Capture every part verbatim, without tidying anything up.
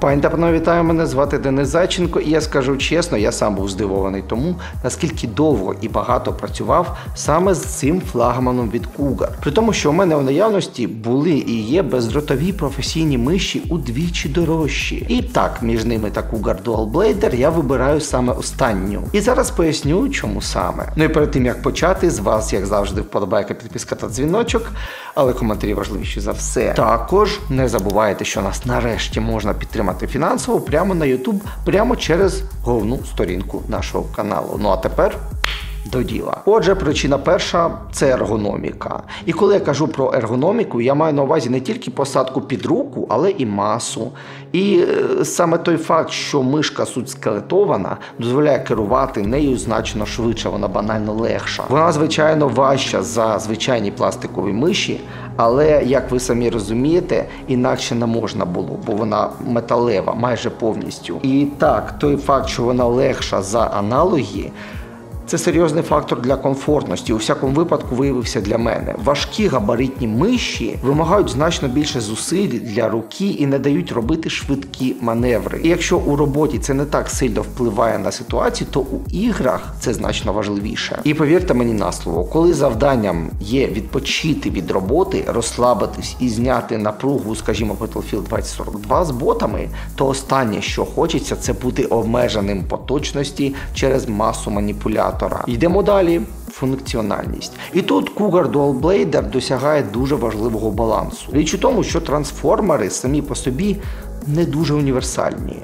Пані та панове, вітаю, мене звати Денис Зайченко, і я скажу чесно, я сам був здивований тому, наскільки довго і багато працював саме з цим флагманом від Cougar. При тому, що у мене у наявності були і є бездротові професійні миші удвічі дорожчі. І так, між ними та Cougar Dual Blader я вибираю саме останню. І зараз поясню, чому саме. Ну і перед тим, як почати, з вас, як завжди, вподобайка, підписка та дзвіночок, але коментарі важливіші за все. Також не забувайте, що нас нарешті можна підтримати фінансово прямо на YouTube, прямо через головну сторінку нашого каналу. Ну а тепер до діла. Отже, причина перша – це ергономіка. І коли я кажу про ергономіку, я маю на увазі не тільки посадку під руку, але і масу. І е, саме той факт, що мишка суть скелетована, дозволяє керувати нею значно швидше, вона банально легша. Вона, звичайно, важча за звичайні пластикові миші, але, як ви самі розумієте, інакше не можна було, бо вона металева майже повністю. І так, той факт, що вона легша за аналоги, це серйозний фактор для комфортності, у всякому випадку виявився для мене. Важкі габаритні миші вимагають значно більше зусиль для руки і не дають робити швидкі маневри. І якщо у роботі це не так сильно впливає на ситуацію, то у іграх це значно важливіше. І повірте мені на слово, коли завданням є відпочити від роботи, розслабитись і зняти напругу, скажімо, Battlefield двадцять сорок два з ботами, то останнє, що хочеться, це бути обмеженим по точності через масу маніпуляторів. Йдемо далі. Функціональність. І тут Cougar Dual Blader досягає дуже важливого балансу. Річ у тому, що трансформери самі по собі не дуже універсальні.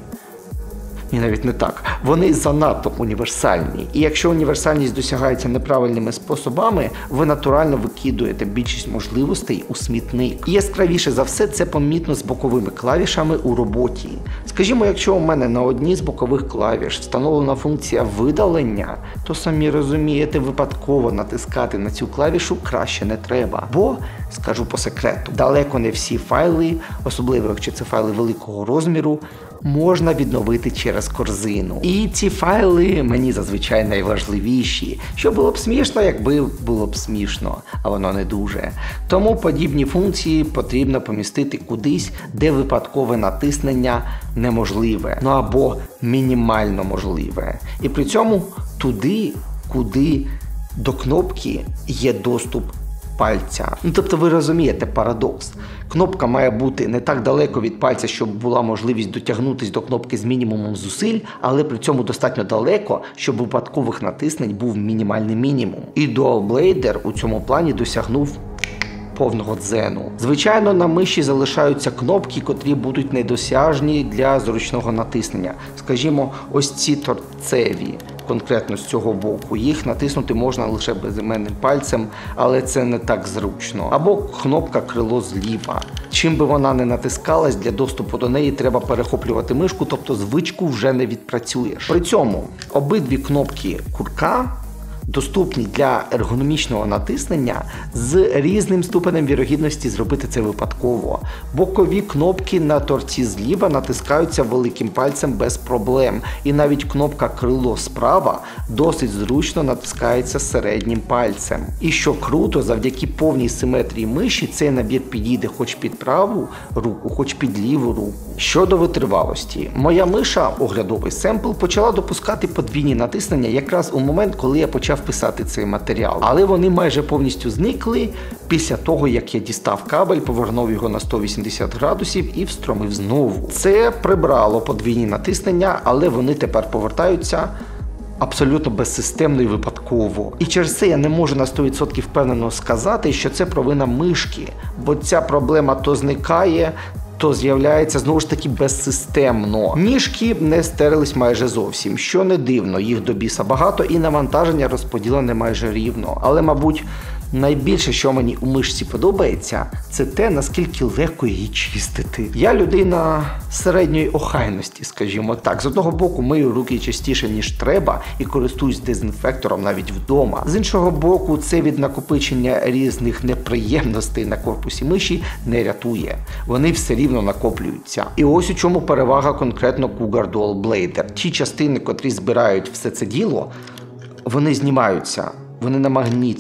І навіть не так. Вони занадто універсальні. І якщо універсальність досягається неправильними способами, ви натурально викидуєте більшість можливостей у смітник. І яскравіше за все це помітно з боковими клавішами у роботі. Скажімо, якщо у мене на одній з бокових клавіш встановлена функція видалення, то самі розумієте, випадково натискати на цю клавішу краще не треба. Бо, скажу по секрету, далеко не всі файли, особливо якщо це файли великого розміру, можна відновити через корзину. І ці файли мені зазвичай найважливіші. Що було б смішно, якби було б смішно, а воно не дуже. Тому подібні функції потрібно помістити кудись, де випадкове натиснення неможливе, ну або мінімально можливе. І при цьому туди, куди до кнопки є доступ пальця. Ну, тобто ви розумієте парадокс. Кнопка має бути не так далеко від пальця, щоб була можливість дотягнутися до кнопки з мінімумом зусиль, але при цьому достатньо далеко, щоб випадкових натиснень був мінімальний мінімум. І Dual Blader у цьому плані досягнув повного дзену. Звичайно, на миші залишаються кнопки, котрі будуть недосяжні для зручного натиснення. Скажімо, ось ці торцеві. Конкретно з цього боку. Їх натиснути можна лише безіменним пальцем, але це не так зручно. Або кнопка крило зліва. Чим би вона не натискалась, для доступу до неї треба перехоплювати мишку, тобто звичку вже не відпрацюєш. При цьому обидві кнопки курка доступні для ергономічного натиснення з різним ступенем вірогідності зробити це випадково. Бокові кнопки на торці зліва натискаються великим пальцем без проблем. І навіть кнопка крило справа досить зручно натискається середнім пальцем. І що круто, завдяки повній симетрії миші цей набір підійде хоч під праву руку, хоч під ліву руку. Щодо витривалості. Моя миша, оглядовий семпл, почала допускати подвійні натиснення якраз у момент, коли я почав писати цей матеріал. Але вони майже повністю зникли після того, як я дістав кабель, повернув його на сто вісімдесят градусів і встромив знову. Це прибрало подвійні натиснення, але вони тепер повертаються абсолютно безсистемно і випадково. І через це я не можу на сто відсотків впевнено сказати, що це провина мишки, бо ця проблема то зникає, то з'являється знову ж таки безсистемно. Ніжки не стерлись майже зовсім, що не дивно, їх до біса багато і навантаження розподілене майже рівно. Але, мабуть, найбільше, що мені у мишці подобається, це те, наскільки легко її чистити. Я людина середньої охайності, скажімо так. З одного боку, мию руки частіше, ніж треба, і користуюсь дезінфектором навіть вдома. З іншого боку, це від накопичення різних неприємностей на корпусі миші не рятує. Вони все рівно накоплюються. І ось у чому перевага конкретно Cougar Dual Blader. Ті частини, котрі збирають все це діло, вони знімаються, вони на магнітах.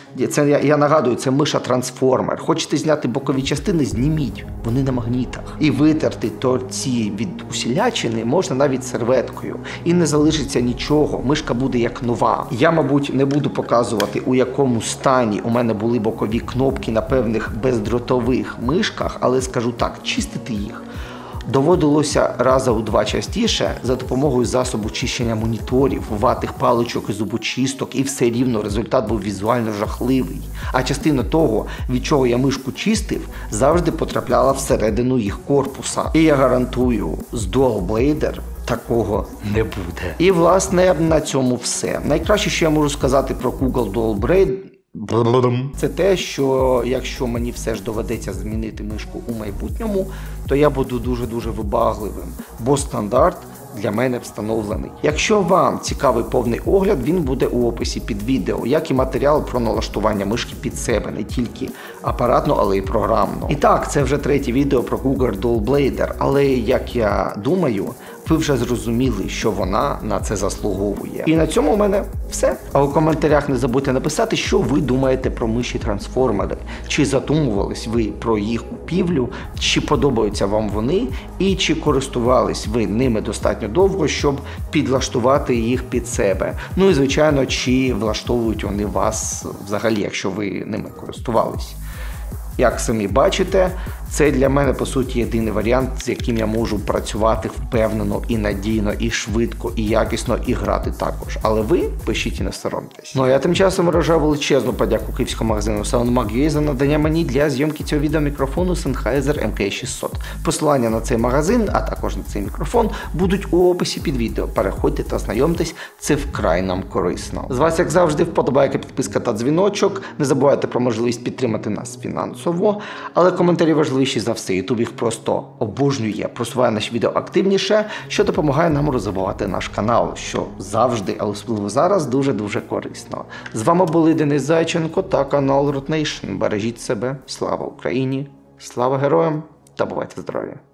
Це, я, я нагадую, це миша-трансформер. Хочете зняти бокові частини, зніміть, вони на магнітах. І витерти торці від усілячини можна навіть серветкою. І не залишиться нічого, мишка буде як нова. Я, мабуть, не буду показувати, у якому стані у мене були бокові кнопки на певних бездротових мишках, але скажу так, чистити їх доводилося раза у два частіше за допомогою засобу чищення моніторів, ватних паличок і зубочисток, і все рівно результат був візуально жахливий. А частина того, від чого я мишку чистив, завжди потрапляла всередину їх корпуса. І я гарантую, з Dual Blader такого не буде. І, власне, на цьому все. Найкраще, що я можу сказати про Google Dual Blader, це те, що якщо мені все ж доведеться змінити мишку у майбутньому, то я буду дуже-дуже вибагливим, бо стандарт для мене встановлений. Якщо вам цікавий повний огляд, він буде у описі під відео, як і матеріал про налаштування мишки під себе, не тільки апаратно, але й програмно. І так, це вже третє відео про Google Dual Blader, але, як я думаю, ви вже зрозуміли, що вона на це заслуговує. І на цьому у мене все. А у коментарях не забудьте написати, що ви думаєте про миші-трансформери. Чи задумувались ви про їх купівлю, чи подобаються вам вони, і чи користувались ви ними достатньо довго, щоб підлаштувати їх під себе. Ну і, звичайно, чи влаштовують вони вас взагалі, якщо ви ними користувались. Як самі бачите, це для мене, по суті, єдиний варіант, з яким я можу працювати впевнено і надійно, і швидко, і якісно, і грати також. Але ви пишіть і не соромтесь. Ну а я тим часом виражаю величезну подяку київському магазину SoundMag.ua за надання мені для зйомки цього відео мікрофону Sennheiser ем кей шістсот. Посилання на цей магазин, а також на цей мікрофон, будуть у описі під відео. Переходьте та знайомтесь, це вкрай нам корисно. З вас, як завжди, вподобайка, підписка та дзвіночок. Не забувайте про можливість підтримати нас фінансово, але коментарі важливі за все. Ютуб їх просто обожнює, просуває наші відео активніше, що допомагає нам розвивати наш канал, що завжди, але особливо зараз, дуже-дуже корисно. З вами були Денис Зайченко та канал Root Nation. Бережіть себе, слава Україні, слава героям та бувайте здорові!